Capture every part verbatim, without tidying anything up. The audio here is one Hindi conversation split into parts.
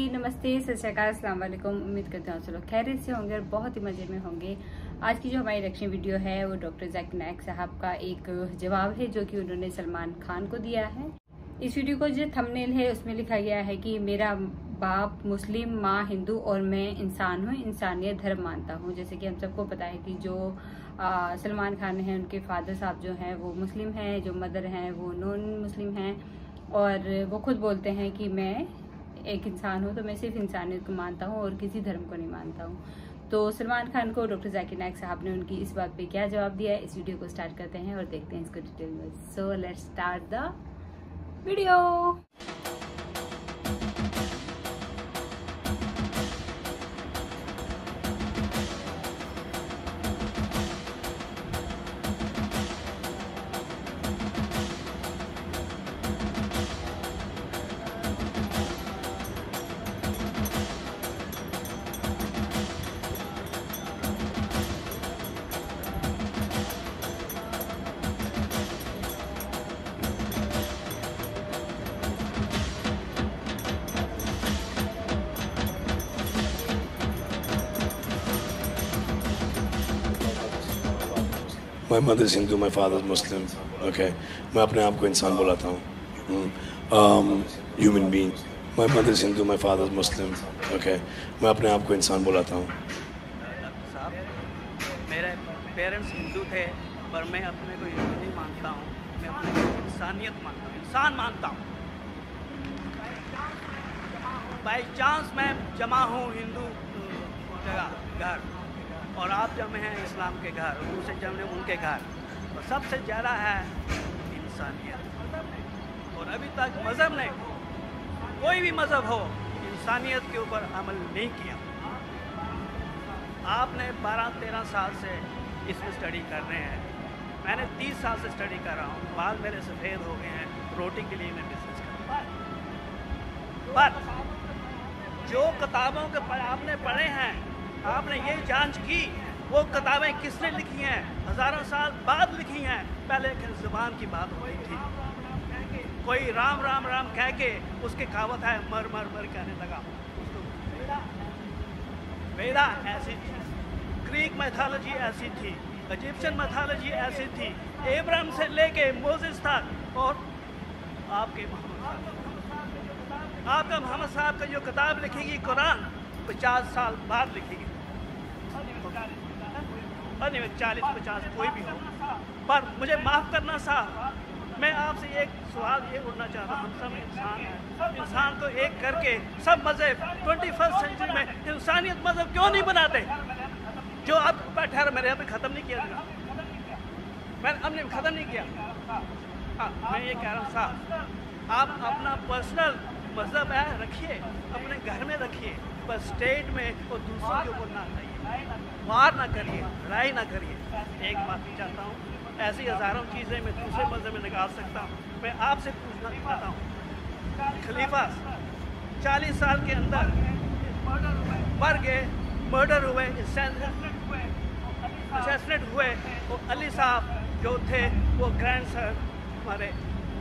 जी, नमस्ते, सत श्री अकाल, अस्सलाम वालेकुम। उम्मीद करते हैं आप लोग खैरियत से होंगे और बहुत ही मज़े में होंगे। आज की जो हमारी रिएक्शन वीडियो है वो डॉक्टर जाकिर नायक साहब का एक जवाब है जो कि उन्होंने सलमान खान को दिया है। इस वीडियो को जो थंबनेल है उसमें लिखा गया है कि मेरा बाप मुस्लिम, माँ हिंदू और मैं इंसान हूँ, इंसानियत धर्म मानता हूँ। जैसे कि हम सबको पता है कि जो आ, सलमान खान हैं उनके फादर साहब जो हैं वो मुस्लिम हैं, जो मदर हैं वो नॉन मुस्लिम हैं और वो खुद बोलते हैं कि मैं एक इंसान हूँ तो मैं सिर्फ इंसानियत को मानता हूँ और किसी धर्म को नहीं मानता हूँ। तो सलमान खान को डॉक्टर जाकिर नायक साहब ने उनकी इस बात पे क्या जवाब दिया है, इस वीडियो को स्टार्ट करते हैं और देखते हैं इसको डिटेल में। So let's start the video. My mother is Hindu, my father is Muslim. Okay, मैं अपने आप को इंसान बुलाता हूँ. um, Human being. My mother is Hindu, my father is Muslim. Okay, मैं अपने आप को इंसान बुलाता हूँ. मेरे पेरेंट्स हिंदू थे पर मैं अपने को हिंदू नहीं मानता हूँ, मैं अपने को इंसानियत मानता हूँ, इंसान मानता हूँ. बाई चांस मैं जमा हूँ हिंदू जगह घर और आप जमे हैं इस्लाम के घर, दूसरे जमे उनके घर, और सबसे ज़्यादा है इंसानियत. और अभी तक मज़हब ने, कोई भी मज़हब हो, इंसानियत के ऊपर अमल नहीं किया. आपने बारह तेरह साल से इसमें स्टडी कर रहे हैं, मैंने तीस साल से स्टडी कर रहा हूँ, बाल मेरे सफ़ेद हो गए हैं, रोटी के लिए मैं बिजनेस कर रहा हूँ. पर जो किताबों के पर आपने पढ़े हैं, आपने ये जांच की वो किताबें किसने लिखी हैं, हज़ारों साल बाद लिखी हैं. पहले ज़ुबान की बात हो रही थी, कोई राम राम राम कह के उसके कहावत है मर मर मर कहने लगा. उसको वेदा ऐसी थी, ग्रीक मैथोलॉजी ऐसी थी, इजिप्शियन मैथोलॉजी ऐसी थी, एब्राहम से लेके मोसेस तक. और आपके आपका मोहम्मद साहब का जो किताब लिखेगी कुरान पचास साल बाद लिखेगी, नहीं चालीस पचास कोई भी हो. पर मुझे माफ़ करना साहब, मैं आपसे एक सवाल ये उठना चाहता हूँ. हम सब इंसान हैं, इंसान को एक करके सब मज़हब ट्वेंटी फर्स्ट सेंचुरी में इंसानियत मज़हब क्यों नहीं बनाते? जो आप ठहर मैंने अभी ख़त्म नहीं किया, मैंने हमने ख़त्म नहीं किया. हाँ, मैं ये कह रहा हूँ साहब, आप अपना पर्सनल मज़हब है रखिए, अपने घर में रखिए, पर स्टेट में और दूसरों के ऊपर ना लाइए, वार ना करिए, लड़ाई ना करिए. एक बात चाहता हूँ, ऐसी हज़ारों चीज़ें मैं दूसरे मज़हब में निकाल सकता हूँ. मैं आपसे पूछना चाहता हूँ, खलीफा चालीस साल के अंदर मर गए, मर्डर हुए, असैसिनेट हुए, और अली साहब जो थे वो ग्रैंड सर हमारे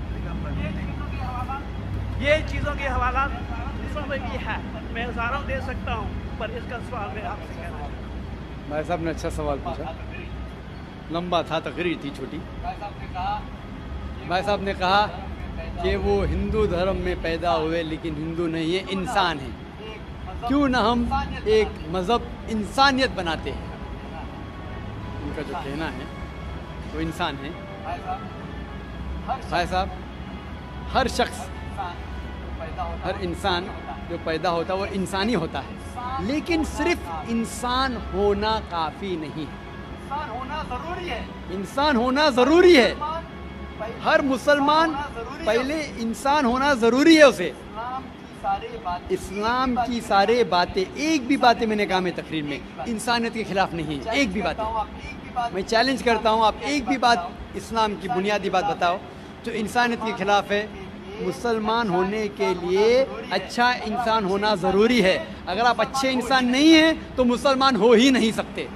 ये चीज़ों के हवाला में भी है. मैं हज़ारों दे सकता हूँ, पर इसका सवाल मैं आपसे कहना चाहता हूँ. भाई साहब ने अच्छा सवाल पूछा, लंबा था, तकरीर थी छोटी. भाई साहब ने कहा कि वो हिंदू धर्म में पैदा हुए लेकिन हिंदू नहीं है, इंसान है. क्यों ना हम एक मज़हब इंसानियत बनाते हैं. उनका जो कहना है वो इंसान है. भाई साहब, हर शख्स, हर इंसान जो पैदा होता है वो इंसानी होता है, लेकिन सिर्फ इंसान होना काफ़ी नहीं है. इंसान होना ज़रूरी है. इंसान होना ज़रूरी है. हर मुसलमान पहले इंसान होना ज़रूरी है उसे. इस्लाम की सारे बातें, एक भी बातें मैंने कहा मैं तकरीर में इंसानियत के खिलाफ नहीं है. एक भी बात मैं चैलेंज करता हूँ, आप एक भी बात इस्लाम की बुनियादी बात बताओ जो इंसानियत के खिलाफ है. मुसलमान होने के लिए अच्छा इंसान होना ज़रूरी है. अगर आप अच्छे इंसान नहीं हैं तो मुसलमान हो ही नहीं सकते.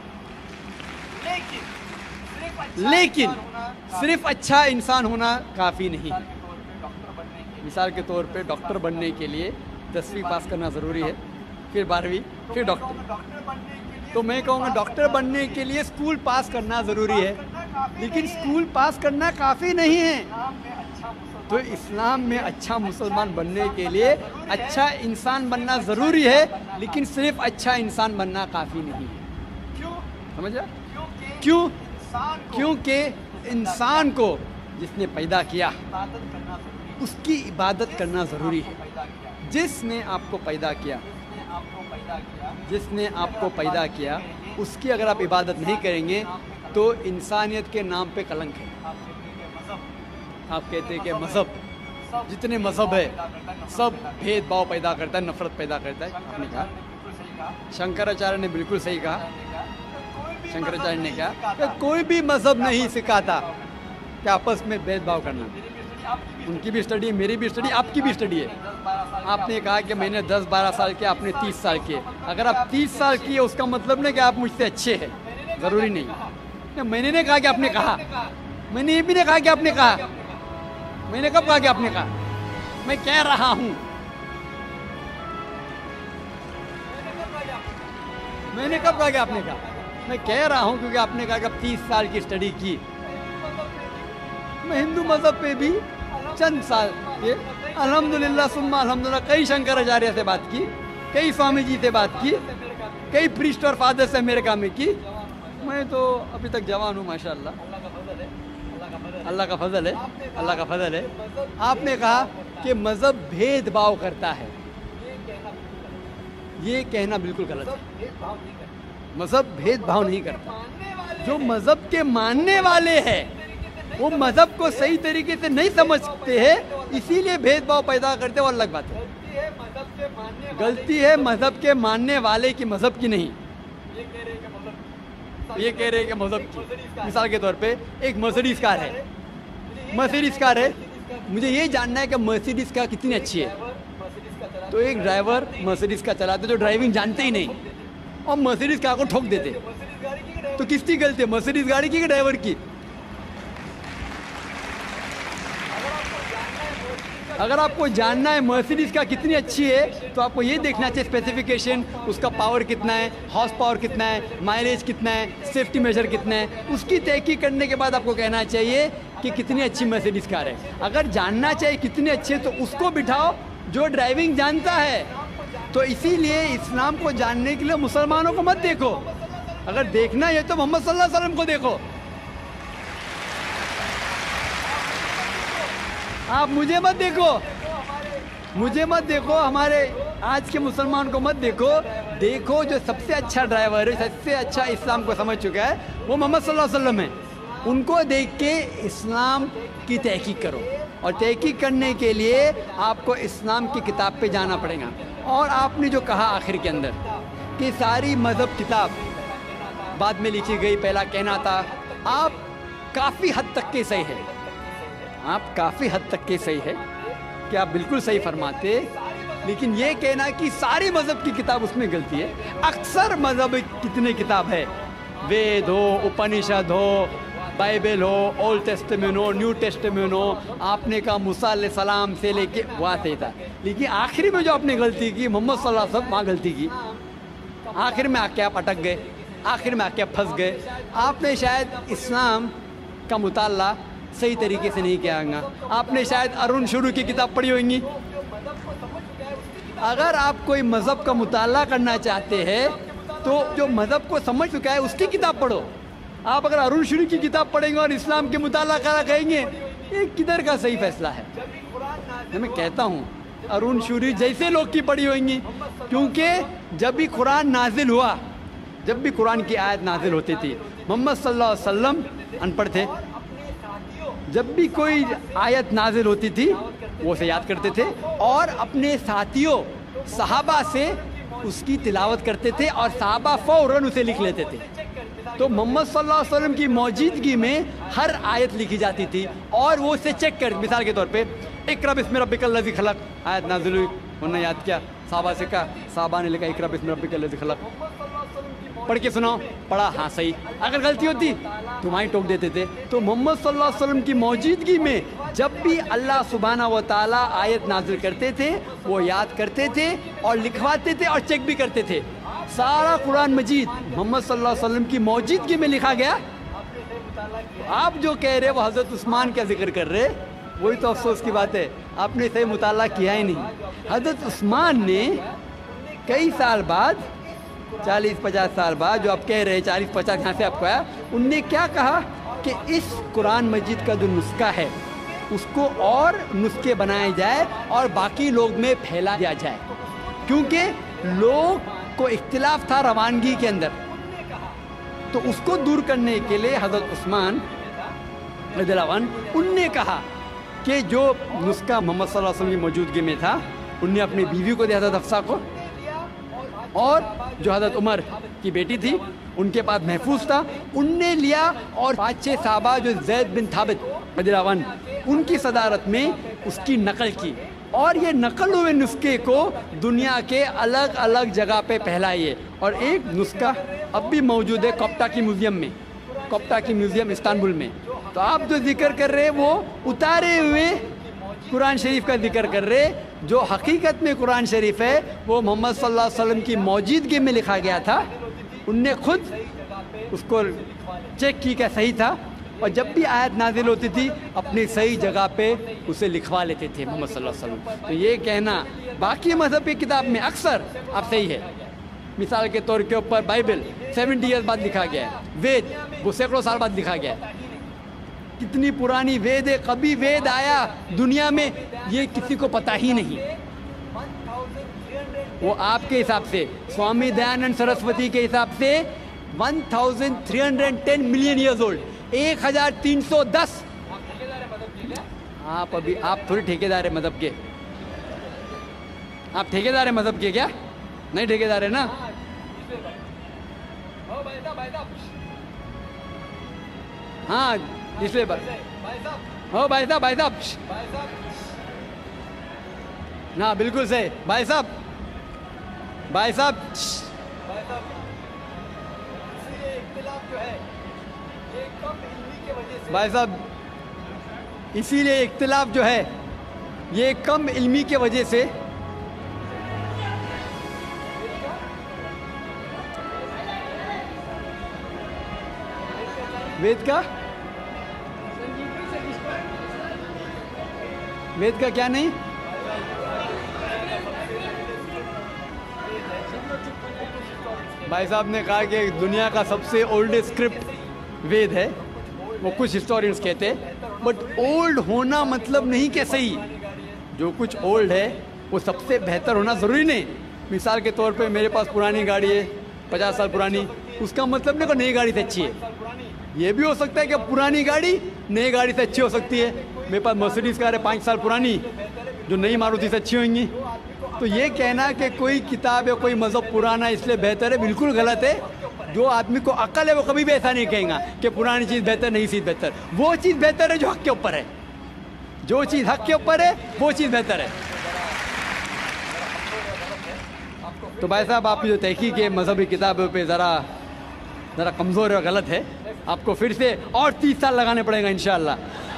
लेकिन सिर्फ अच्छा इंसान होना काफ़ी नहीं है. मिसाल के तौर पे डॉक्टर बनने के लिए दसवीं पास करना ज़रूरी है, फिर बारहवीं, फिर डॉक्टर। तो मैं कहूँगा डॉक्टर बनने के लिए स्कूल पास करना ज़रूरी है, लेकिन स्कूल पास करना काफ़ी नहीं है। तो इस्लाम में अच्छा मुसलमान बनने के लिए अच्छा इंसान बनना ज़रूरी है, लेकिन सिर्फ अच्छा इंसान बनना काफ़ी नहीं है। समझा? क्यों? क्योंकि इंसान को जिसने पैदा किया उसकी इबादत करना ज़रूरी है। जिसने आपको पैदा किया जिसने आपको पैदा किया उसकी अगर आप इबादत नहीं करेंगे तो इंसानियत के नाम पे कलंक है। आप कहते हैं कि मज़हब, जितने मज़हब है सब भेदभाव पैदा करता है, नफ़रत पैदा करता है। आपने कहा, शंकराचार्य ने बिल्कुल सही कहा। शंकराचार्य ने कहा कि कोई भी मज़हब नहीं सिखाता कि आपस में भेदभाव करना। उनकी भी स्टडी है, मेरी भी स्टडी, आपकी भी स्टडी है। आपने कहा कि मैंने दस बारह साल किया, आपने तीस साल किए। अगर आप तीस साल किए उसका मतलब नहीं कि आप मुझसे अच्छे हैं, ज़रूरी नहीं। मैंने नहीं कहा कि आपने कहा, मैंने ये भी नहीं कहा कि आपने कहा। मैंने कब कहा कि आपने कहा? मैं कह रहा हूं, मैंने कब कहा कि आपने कहा? मैं कह रहा हूं क्योंकि आपने कहा कि आप तीस साल की स्टडी की। मैं हिंदू मजहब पे भी चंद साल के अल्हम्दुलिल्लाह सुम्मा अल्हम्दुलिल्लाह कई शंकराचार्य से बात की, कई स्वामी जी से बात की, कई प्रीस्ट और फादर से अमेरिका में की। मैं तो अभी तक जवान हूँ माशाल्लाह, अल्लाह का फजल है, अल्लाह का फजल है। आपने कहा कि मज़हब भेदभाव करता है, ये कहना बिल्कुल गलत है। मज़हब भेदभाव नहीं करता। जो मज़हब के मानने वाले हैं वो मज़हब को सही तरीके से नहीं समझते हैं, इसीलिए भेदभाव पैदा करते हैं। और अलग बात है, गलती है मज़हब के मानने वाले की, मज़हब की नहीं। ये कह रहे हैं कि मज़हब की, मिसाल के तौर पे एक मर्सिडीज़ कार है, मर्सिडीज़ कार है, मुझे ये जानना है कि मर्सिडीज़ कार कितनी अच्छी है। तो एक ड्राइवर मर्सिडीज़ का चलाते जो ड्राइविंग जानते ही नहीं और मर्सिडीज़ कार को ठोक देते, तो किसकी गलती है, मर्सिडीज़ गाड़ी की कि ड्राइवर की? अगर आपको जानना है मर्सिडीज़ का कितनी अच्छी है तो आपको ये देखना चाहिए स्पेसिफिकेशन, उसका पावर कितना है, हॉर्स पावर कितना है, माइलेज कितना है, सेफ्टी मेजर कितना है। उसकी तहकीक करने के बाद आपको कहना चाहिए कि कितनी अच्छी मर्सिडीज़ कार है। अगर जानना चाहिए कितनी अच्छी है तो उसको बिठाओ जो ड्राइविंग जानता है। तो इसीलिए इस्लाम को जानने के लिए मुसलमानों को मत देखो, अगर देखना है तो मोहम्मद सल्लल्लाहु अलैहि वसल्लम को देखो। आप मुझे मत देखो, मुझे मत देखो, हमारे आज के मुसलमान को मत देखो। देखो जो सबसे अच्छा ड्राइवर है, सबसे अच्छा इस्लाम को समझ चुका है वो मोहम्मद सल्लल्लाहु अलैहि वसल्लम है। उनको देख के इस्लाम की तहकीक करो, और तहकीक करने के लिए आपको इस्लाम की किताब पे जाना पड़ेगा। और आपने जो कहा आखिर के अंदर कि सारी मज़हब किताब बाद में लिखी गई, पहला कहना था, आप काफ़ी हद तक के सही है, आप काफ़ी हद तक के सही है कि आप बिल्कुल सही फरमाते, लेकिन ये कहना कि सारी मज़हब की किताब उसमें गलती है। अक्सर मज़हब कितने किताब है, वेद हो, उपनिषद हो, बाइबल हो, ओल्ड टेस्टामेंट हो, न्यू टेस्टामेंट हो, आपने कहा मूसा अलैहि सलाम से लेके वहाँ सही था, लेकिन आखिरी में जो आपने गलती की मोहम्मद सल्लल्लाहु अलैहि वसल्लम वहाँ गलती की। आखिर में आके आप अटक गए, आखिर में आके आप फंस गए। आपने शायद इस्लाम का मुताला सही तरीके से नहीं किया होगा, आपने शायद अरुण शुरू की किताब पढ़ी होंगी। अगर आप कोई मज़हब का मुताला करना चाहते हैं तो जो मज़हब को समझ चुका है उसकी किताब पढ़ो। आप अगर अरुण शुरू की किताब पढ़ेंगे और इस्लाम के मुताला करा कहेंगे, ये किधर का सही फैसला है? मैं कहता हूँ अरुण शुरू जैसे लोग की पढ़ी होंगी, क्योंकि जब भी कुरान नाजिल हुआ, जब भी कुरान की आयत नाजिल होती थी, मोहम्मद सल्लल्लाहु अलैहि वसल्लम अनपढ़ थे, जब भी कोई आयत नाजिल होती थी वो उसे याद करते थे और अपने साथियों सहाबा से उसकी तिलावत करते थे और सहाबा फौरन उसे लिख लेते थे। तो मोहम्मद सल्लल्लाहु अलैहि वसल्लम की मौजूदगी में हर आयत लिखी जाती थी और वो उसे चेक कर, मिसाल के तौर पे इक़रा बिस्मि रब्बिकल लज़ी खलक़ आयत नाज़िल हुई, उन्होंने याद किया, सहाबा से कहा, सहाबा ने लिखा इक़रा बिस्मि रब्बिकल लज़ी खलक़। पढ़ के सुनाओ, पढ़ा, हाँ सही। अगर गलती होती तो वहीं टोक देते थे। तो मोहम्मद सल्लल्लाहु अलैहि वसल्लम की मौजूदगी में जब भी अल्लाह सुब्हाना व तआला आयत नाजिल करते थे वो याद करते थे और लिखवाते थे और चेक भी करते थे। सारा कुरान मजीद मोहम्मद सल्लल्लाहु अलैहि वसल्लम की मौजूदगी में लिखा गया। आप जो कह रहे वो हज़रत उस्मान का जिक्र कर रहे, वही तो अफसोस की बात है, आपने सही मुताला किया ही नहीं। हज़रत उस्मान ने कई साल बाद, चालीस पचास साल बाद, जो आप कह रहे हैं चालीस पचास यहाँ से आपको आया, उनने क्या कहा कि इस कुरान मजीद का जो नुस्खा है उसको और नुस्खे बनाए जाए और बाकी लोग में फैला दिया जाए, क्योंकि लोग को इख्तिलाफ था रवानगी के अंदर। तो उसको दूर करने के लिए हज़रत उस्मान रज़ियल्लाहु अन्हु उनने कहा कि जो नुस्खा मोहम्मद सल्लल्लाहु अलैहि वसल्लम की मौजूदगी में था उनने अपनी बीवी को दिया, हज़रत हफ्सा को, और जो हज़रत उमर की बेटी थी उनके पास महफूज था, उनने लिया, और पाँच छः साहबा जो ज़ैद बिन थाबित रज़ियल्लाहु अन्हु उनकी सदारत में उसकी नकल की, और ये नकल हुए नुस्खे को दुनिया के अलग अलग जगह पे फैलाइए। और एक नुस्खा अब भी मौजूद है कोप्टा की म्यूज़ियम में, कोप्टा की म्यूज़ियम इस्तांबुल में। तो आप जो जिक्र कर रहे वो उतारे हुए कुरान शरीफ का जिक्र कर रहे, जो हकीकत में कुरान शरीफ है वो मोहम्मद सल्लल्लाहु अलैहि वसल्लम की मौजूदगी में लिखा गया था। उनने खुद उसको चेक की क्या सही था, और जब भी आयत नाजिल होती थी अपनी सही जगह पे उसे लिखवा लेते थे मोहम्मद सल्लल्लाहु अलैहि वसल्लम। तो ये कहना बाकी मज़हब की किताब में अक्सर आप सही है। मिसाल के तौर के ऊपर बाइबल सेवेंटी ईयर्स बाद लिखा गया है, वेद वो सैकड़ों साल बाद लिखा गया है। कितनी पुरानी वेद है, कभी वेद आया दुनिया में ये किसी को पता ही नहीं। वो आपके हिसाब से, स्वामी दयानंद सरस्वती के हिसाब से one thousand three hundred ten million years old, एक हजार तीन सौ दस। आप अभी आप थोड़ी ठेकेदार है मजहब के, आप ठेकेदार है मजहब के क्या? नहीं ठेकेदार है ना। हाँ इसलिए हो भाई साहब, भाई साहब ना बिल्कुल सही भाई साहब, भाई साहब भाई साहब इसीलिए इख्तिलाफ जो है ये कम इल्मी के वजह से वेद का वेद का क्या नहीं, भाई साहब ने कहा कि दुनिया का सबसे ओल्डेस्ट स्क्रिप्ट वेद है, वो कुछ हिस्टोरियंस कहते हैं। बट ओल्ड होना मतलब नहीं कि सही, जो कुछ ओल्ड है वो सबसे बेहतर होना ज़रूरी नहीं। मिसाल के तौर पे मेरे पास पुरानी गाड़ी है पचास साल पुरानी, उसका मतलब नहीं कि नई गाड़ी से अच्छी है। ये भी हो सकता है कि पुरानी गाड़ी नई गाड़ी से अच्छी हो सकती है। मेरे पास मर्सिडीज़ कार है पाँच साल पुरानी, जो नई मारुति से अच्छी होंगी। तो ये कहना कि कोई किताब या कोई मज़हब पुराना इसलिए बेहतर है, बिल्कुल गलत है। जो आदमी को अक्ल है वो कभी भी ऐसा नहीं कहेगा कि पुरानी चीज़ बेहतर, नई चीज़ बेहतर। वो चीज़ बेहतर है जो हक़ के ऊपर है, जो चीज़ हक़ के ऊपर है वो चीज़ बेहतर है। तो भाई साहब आपकी जो तहकीक है मजहबी किताबों पे ज़रा ज़रा कमज़ोर और गलत है, आपको फिर से और तीस साल लगाने पड़ेगा इंशाअल्लाह।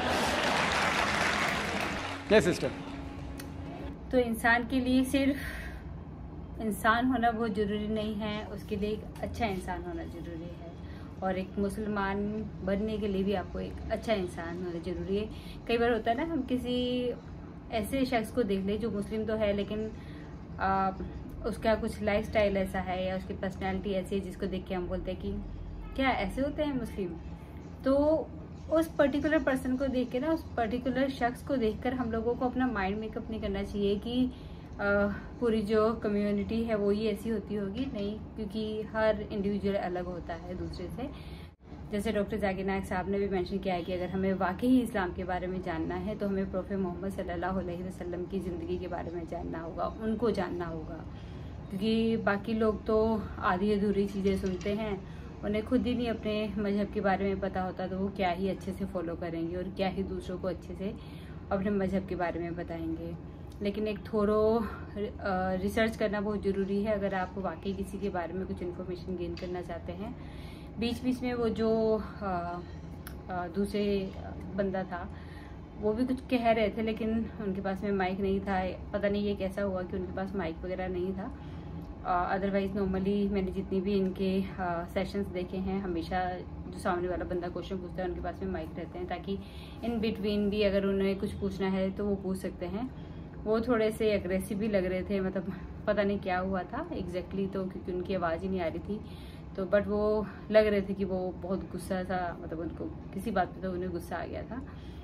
Yes sister. तो इंसान के लिए सिर्फ इंसान होना बहुत ज़रूरी नहीं है, उसके लिए एक अच्छा इंसान होना ज़रूरी है। और एक मुसलमान बनने के लिए भी आपको एक अच्छा इंसान होना ज़रूरी है। कई बार होता है ना, हम किसी ऐसे शख्स को देख ले जो मुस्लिम तो है लेकिन आ, उसका कुछ लाइफस्टाइल ऐसा है या उसकी पर्सनैलिटी ऐसी है जिसको देख के हम बोलते हैं कि क्या ऐसे होते हैं मुस्लिम। तो उस पर्टिकुलर पर्सन को देख के ना, उस पर्टिकुलर शख्स को देखकर हम लोगों को अपना माइंड मेकअप नहीं करना चाहिए कि आ, पूरी जो कम्युनिटी है वो ही ऐसी होती होगी। नहीं, क्योंकि हर इंडिविजुअल अलग होता है दूसरे से। जैसे डॉक्टर जाकिर नायक साहब ने भी मेंशन किया है कि अगर हमें वाकई इस्लाम के बारे में जानना है तो हमें प्रोफेट मोहम्मद सल्लल्लाहु अलैहि वसल्लम की ज़िंदगी के बारे में जानना होगा, उनको जानना होगा। क्योंकि बाकी लोग तो आधी अधूरी चीज़ें सुनते हैं, उन्हें खुद ही नहीं अपने मजहब के बारे में पता होता, तो वो क्या ही अच्छे से फॉलो करेंगे और क्या ही दूसरों को अच्छे से अपने मजहब के बारे में बताएंगे। लेकिन एक थोरो रिसर्च करना बहुत ज़रूरी है अगर आप वाकई किसी के बारे में कुछ इन्फॉर्मेशन गेन करना चाहते हैं। बीच बीच में वो जो आ, आ, दूसरे बंदा था वो भी कुछ कह रहे थे, लेकिन उनके पास में माइक नहीं था। पता नहीं ये कैसा हुआ कि उनके पास माइक वगैरह नहीं था। अदरवाइज़ नॉर्मली मैंने जितनी भी इनके सेशंस देखे हैं, हमेशा जो सामने वाला बंदा क्वेश्चन पूछता है उनके पास में माइक रहते हैं, ताकि इन बिटवीन भी अगर उन्हें कुछ पूछना है तो वो पूछ सकते हैं। वो थोड़े से एग्रेसिव भी लग रहे थे, मतलब पता नहीं क्या हुआ था एग्जैक्टली, तो क्योंकि उनकी आवाज़ ही नहीं आ रही थी तो, बट वो लग रहे थे कि वो बहुत गुस्सा था, मतलब उनको किसी बात पे तो उन्हें गुस्सा आ गया था।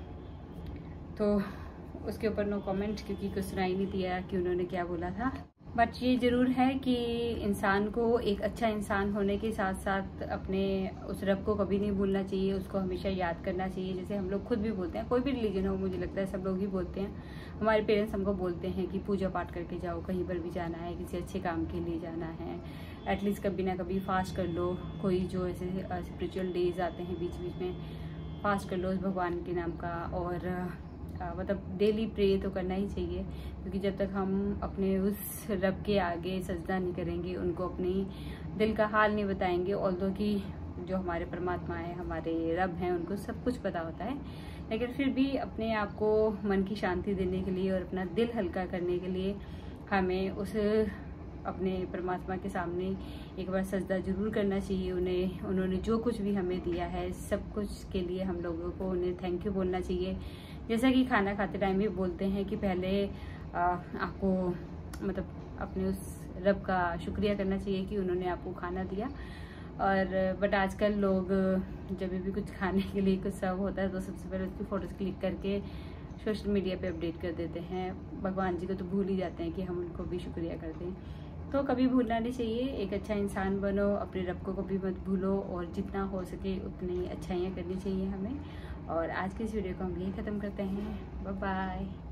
तो उसके ऊपर नो कमेंट, क्योंकि कुछ सुनाई नहीं दिया कि उन्होंने क्या बोला था। बट ये ज़रूर है कि इंसान को एक अच्छा इंसान होने के साथ साथ अपने उस रब को कभी नहीं भूलना चाहिए, उसको हमेशा याद करना चाहिए। जैसे हम लोग खुद भी बोलते हैं, कोई भी रिलीजन हो, मुझे लगता है सब लोग ही बोलते हैं। हमारे पेरेंट्स हमको बोलते हैं कि पूजा पाठ करके जाओ, कहीं पर भी जाना है, किसी अच्छे काम के लिए जाना है, एटलीस्ट कभी ना कभी फास्ट कर लो। कोई जो ऐसे स्पिरिचुअल डेज आते हैं बीच बीच में, फास्ट कर लो उस भगवान के नाम का। और आ, मतलब डेली प्रे तो करना ही चाहिए, क्योंकि जब तक हम अपने उस रब के आगे सजदा नहीं करेंगे, उनको अपनी दिल का हाल नहीं बताएंगे, ऑल्दो कि जो हमारे परमात्मा है, हमारे रब हैं, उनको सब कुछ पता होता है, लेकिन फिर भी अपने आप को मन की शांति देने के लिए और अपना दिल हल्का करने के लिए हमें उस अपने परमात्मा के सामने एक बार सजदा जरूर करना चाहिए। उन्हें उन्होंने जो कुछ भी हमें दिया है सब कुछ के लिए हम लोगों को उन्हें थैंक यू बोलना चाहिए। जैसा कि खाना खाते टाइम भी बोलते हैं कि पहले आ, आपको मतलब अपने उस रब का शुक्रिया करना चाहिए कि उन्होंने आपको खाना दिया। और बट आजकल लोग जब भी कुछ खाने के लिए कुछ सर्व होता है तो सबसे पहले उसकी फ़ोटोज़ क्लिक करके सोशल मीडिया पे अपडेट कर देते हैं। भगवान जी को तो भूल ही जाते हैं कि हम उनको भी शुक्रिया कर दें। तो कभी भूलना नहीं चाहिए, एक अच्छा इंसान बनो, अपने रब को कभी मत भूलो, और जितना हो सके उतनी अच्छाइयाँ करनी चाहिए हमें। और आज की इस वीडियो को हम यही ख़त्म करते हैं। Bye bye.